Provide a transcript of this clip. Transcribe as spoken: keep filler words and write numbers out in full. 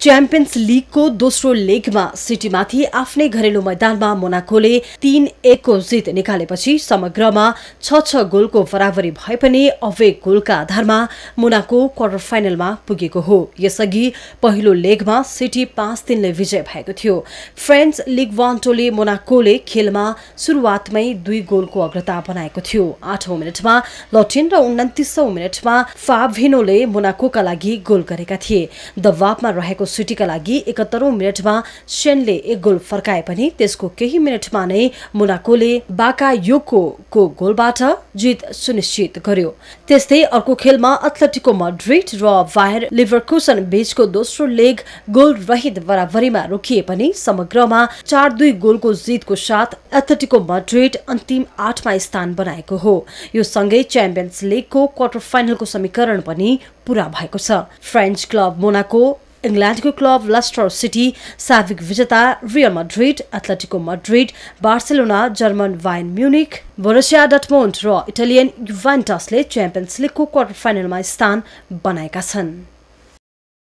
Champions लीगको दोस्रो लेगमा सिटीमाथि आफ्नै घरेलु मैदानमा मोनाकोले तीन एक को जित निकालेपछि समग्रमा छ छ गोलको बराबरी भए पनि अवे गोलका आधारमा मोनाको क्वार्टर फाइनलमा पुगेको हो। यसअघि पहिलो लेगमा सिटी पाँच तीनले विजय भएको थियो। फ्रेन्च लिग वन टोली मोनाकोले खेलमा सुरुवातमै दुई गोलको अग्रता बनाएको थियो। आठौं मिनटमा लटिन र उन्तिसौं मिनटमा फाभिनोले मोनाकोका लागि गोल गरेका थिए। दबावमा रहेको सिटीका लागि एकहत्तरौं मिनटमा सेनले एक गोल फर्काए पनि त्यसको केही मिनटमा नै मोनाकोले बाकायोको गोलबाट जित सुनिश्चित गर्यो। त्यस्तै अर्को खेलमा एथलेटिको मैड्रिड र बायर लिभरकुसन बीचको दोस्रो लेग गोल रहित बराबरीमा रोकिए पनि समग्रमा चार दुई गोलको जितको साथ एथलेटिको मैड्रिड अन्तिम आठमा स्थान बनाएको हो। यो सँगै च्याम्पियन्स लीगको क्वार्टर फाइनलको समीकरण पनि पूरा भएको छ। फ्रेन्च क्लब मोनाको, इंग्ल्यान्डको क्लब लेस्टर सिटी, साबिक विजेता Real Madrid, Atletico Madrid, Barcelona, German Bayern Munich, Borussia Dortmund र इटालियन युभेन्टसले च्याम्पियन्स लीगको क्वार्टर फाइनलमा स्थान बनाएका छन्।